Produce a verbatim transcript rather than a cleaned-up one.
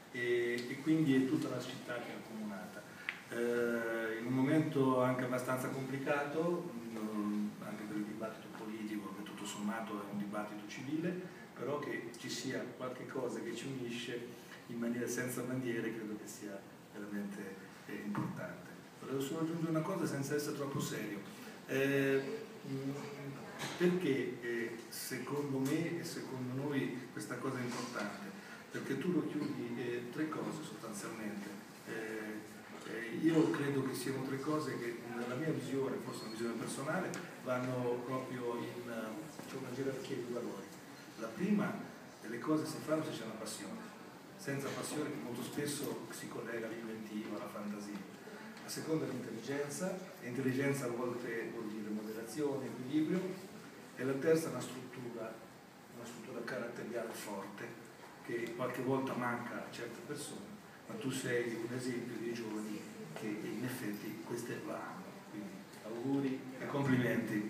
e, e quindi è tutta la città che è accomunata. Eh, in un momento anche abbastanza complicato, mh, anche per il dibattito politico, che tutto sommato è un dibattito civile, però che ci sia qualche cosa che ci unisce in maniera senza bandiere, credo che sia veramente eh, importante. Volevo solo aggiungere una cosa senza essere troppo serio. Eh, mh, perché eh, secondo me e secondo noi questa cosa è importante? Perché tu lo chiudi eh, tre cose sostanzialmente. Eh, eh, io credo che siano tre cose che nella mia visione, forse una visione personale, vanno proprio in uh, una gerarchia di valori. La prima delle cose si fanno se c'è una passione, senza passione che molto spesso si collega all'inventivo, alla fantasia. La seconda è l'intelligenza, l'intelligenza a volte vuol dire moderazione, equilibrio, e la terza è una struttura, una struttura caratteriale forte, che qualche volta manca a certe persone, ma tu sei un esempio dei giovani che in effetti queste lo hanno. Quindi auguri e complimenti.